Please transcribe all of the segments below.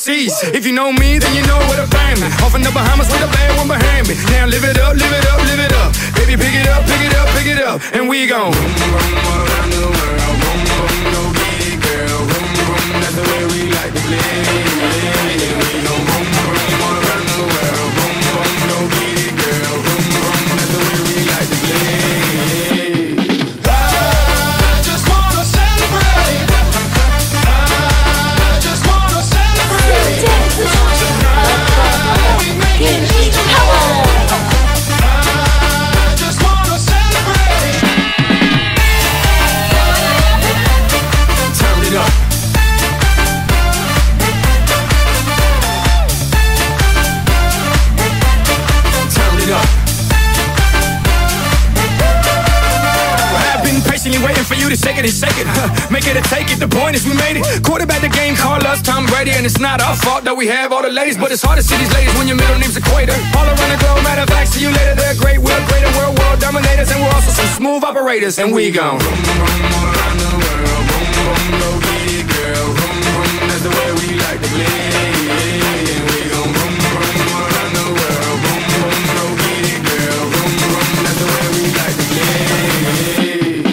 overseas. If you know me, then you know where to find me. Off in the Bahamas with a bad one behind me. Now live it up, live it up, live it up. Baby, pick it up, pick it up, pick it up. And we gon' boom, boom, all around the world. Boom, boom, no big girl. Boom, boom, that's the way we like to play. We gon' boom, boom, all around the world. Boom, boom, no big girl. Boom, boom, that's the way we like to play. Waiting for you to shake it and shake it, make it or take it, the point is we made it. Quarterback the game, call us Tom Brady. And it's not our fault that we have all the ladies, but it's hard to see these ladies when your middle name's Equator. All around the globe, matter of fact, see you later. They're great, we're greater, we're world dominators. And we're also some smooth operators. And we gon' boom, boom, all around the world. Boom, boom, no big girl. Boom, boom, that's the way we like to play. And we gon' boom, boom, all around the world. Boom, boom, no big girl. Boom, boom, that's the way we like to play.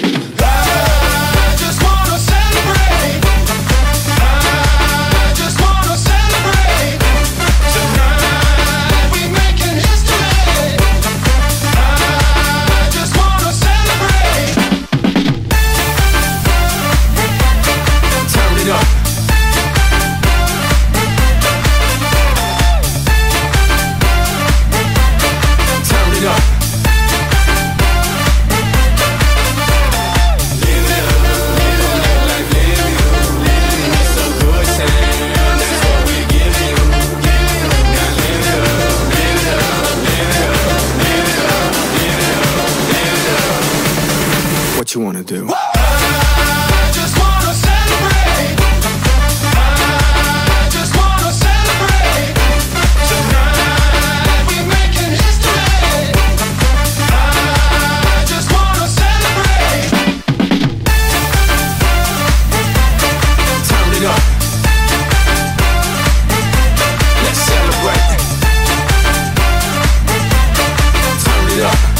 What you wanna do? I just wanna celebrate. I just wanna celebrate. Tonight we making history. I just wanna celebrate. Turn it up. Let's celebrate. Turn it up.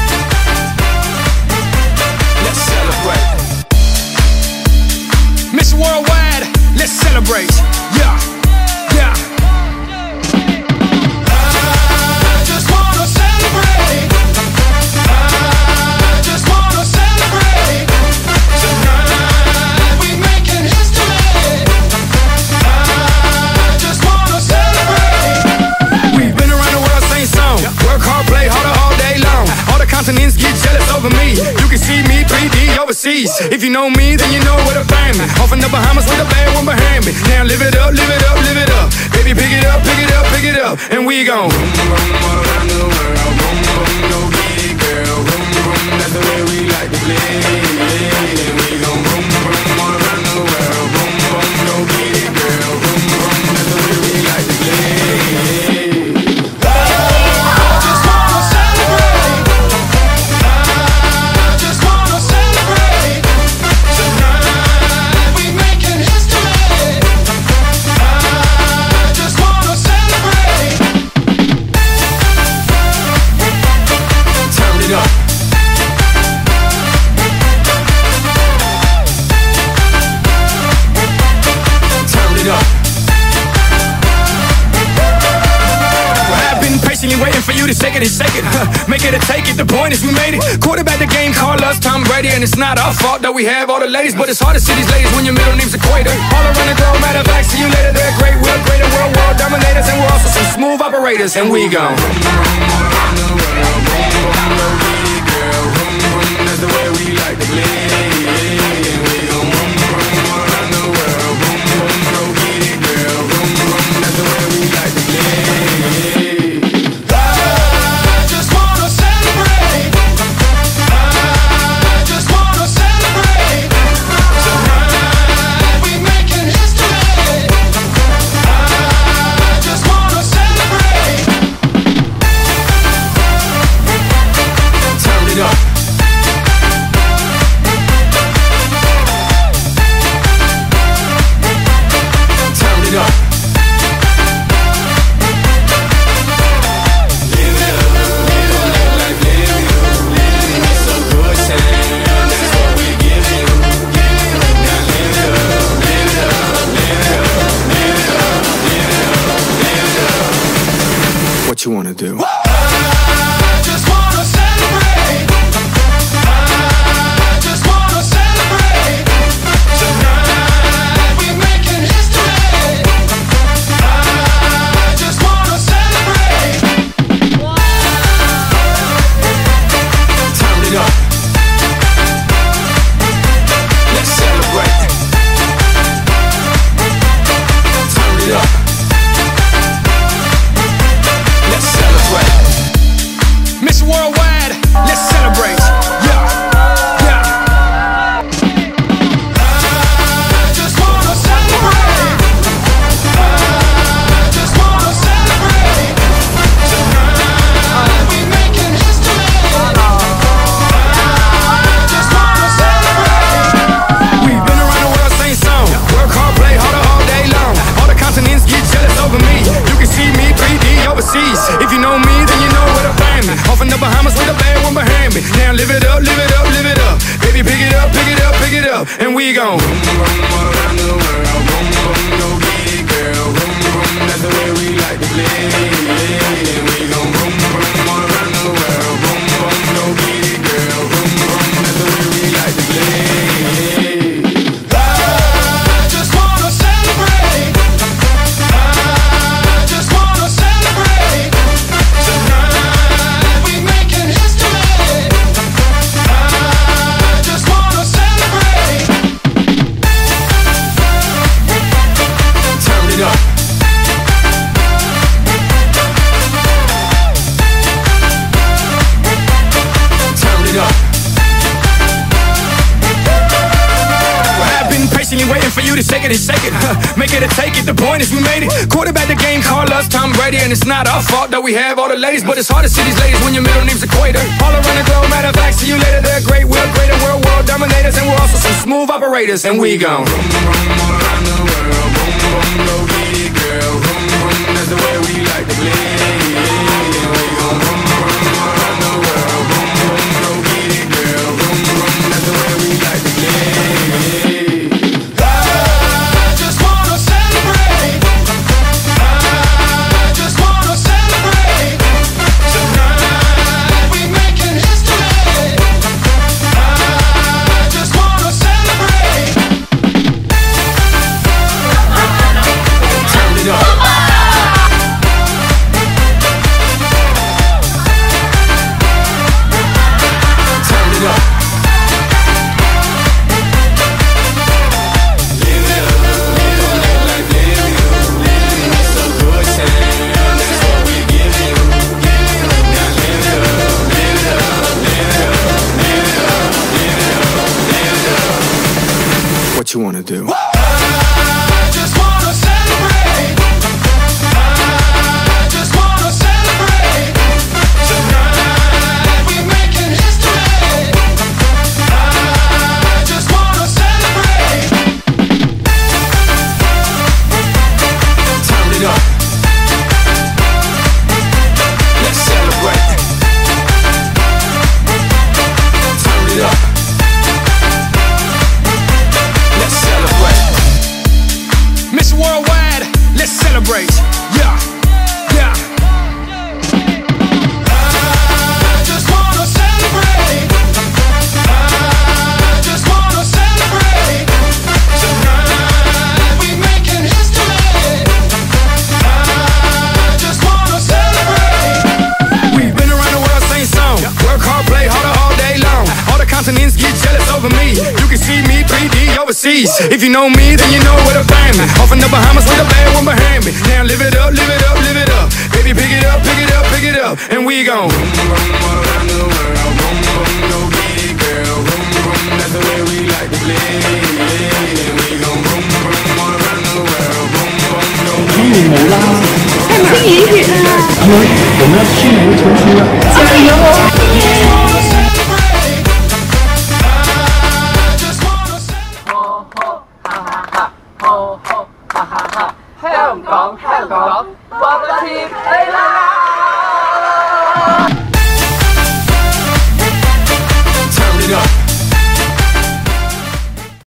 Miss Worldwide, let's celebrate. Yeah, yeah. I just wanna celebrate. I just wanna celebrate. Tonight we making history. I just wanna celebrate. We've been around the world, same song. Work hard, play harder all day long. All the continents get jealous over me. You can see me 3D overseas. If you know me, then you know where to find me. Off in the Bahamas with a bad one behind me. Now live it up, live it up, live it up. Baby, pick it up, pick it up, pick it up. And we gon' boom, boom, all around the world. Boom, boom, no big girl. Boom, boom, that's the way we like to play. And we gon' boom, boom, all around the world. Boom, boom, no big girl. Boom, boom, that's the way we like to play. Waiting for you to shake it and shake it, make it or take it, the point is we made it. Quarterback the game, call us Tom Brady. And it's not our fault that we have all the ladies, but it's hard to see these ladies when your middle name's Equator. All around the globe, matter of fact, see you later. They're great, we're greater, we're world dominators. And we're also some smooth operators. And we gon' that's the way we like to play. And we gon' boom, boom, all around the world. Boom, boom, no big girl. Boom, boom, that's the way we like to play. we gon' boom, boom, all around the world. Boom, boom, go get it, girl. Boom, boom, that's the way we like to play. And we gon' boom, boom, all around the world. Boom, boom, go get it, girl. Boom, boom, that's the way we like to play. I just wanna celebrate. I just wanna celebrate. Tonight we making history. I just wanna celebrate. Turn it up. Turn it up. I've been patiently waiting for you to shake it and shake it. Make it or take it, the point is we made it. Quarterback the game, call us Tom Brady. And it's not our fault that we have all the ladies, but it's hard to see these ladies when your middle name's Equator. All around the globe, matter of fact, see you later. They're great, we're greater, we're world dominators. And we're also some smooth operators. And we gon' boom, boom, all around the world. Boom, boom, go get it, girl. Boom, boom, that's the way we like to play. And we gon' boom, boom, all around the world. Boom, boom, go get it, girl. Boom, boom, that's the way we like to play. I just wanna celebrate. I just wanna celebrate. Tonight we making history. I just wanna celebrate. Turn it up. Turn it up. Live it up, live like live you. It's a good time, that's what we give you. Now live it up, live it up, live it up, live it up, live it up, live it up. What you wanna do? I just wanna celebrate. I just wanna celebrate. Tonight we making history. I just wanna celebrate. Turn it up. Let's celebrate. Turn it up. Let's celebrate. Miss Worldwide, let's celebrate. Yeah, yeah. I just wanna celebrate. I just wanna celebrate. Tonight we making history. I just wanna celebrate. We've been around the world, same song. Work hard, play harder all day long. All the continents get jealous over me. You can see me 3D overseas. If you know me, then you know where to find me. Off in the Bahamas with a bad one behind me. Now live it up, live it up, live it up. Baby, pick it up, pick it up, pick it up. And we gon' boom, boom, all around the world. Boom, boom, go get it, girl. Boom, boom, that's the way we like to play. And we gon' boom, boom, all around the world. Boom, boom, go get it, girl. 看不清英语啊！ 我们要去年重新了。 加油！ 香港，香港，我嘅天！